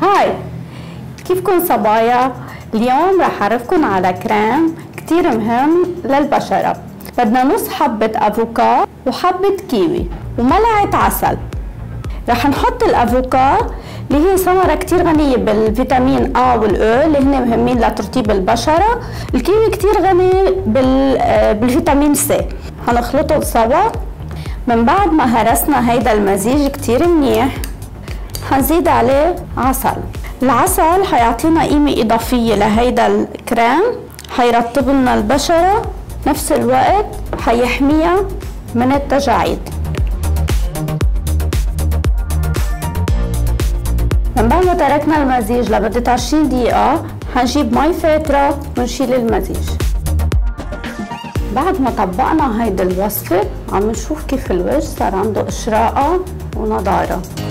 هاي، كيفكن صبايا؟ اليوم رح أعرفكن على كريم كتير مهم للبشرة. بدنا نص حبة أفوكا وحبة كيوي وملعقة عسل. رح نحط الأفوكا اللي هي ثمرة كتير غنية بالفيتامين A والأو اللي هن مهمين لترطيب البشرة. الكيوي كتير غني بالفيتامين C. هنخلطهم سوا. من بعد ما هرسنا هيدا المزيج كتير منيح هنزيد عليه عسل. العسل حيعطينا قيمة إضافية لهيدا الكريم، حيرطب لنا البشرة، نفس الوقت حيحميها من التجاعيد. من بعد ما تركنا المزيج لمدة 20 دقيقة حنجيب مي فاترة ونشيل المزيج. بعد ما طبقنا هيدي الوصفة عم نشوف كيف الوجه صار عنده إشراقة ونضارة.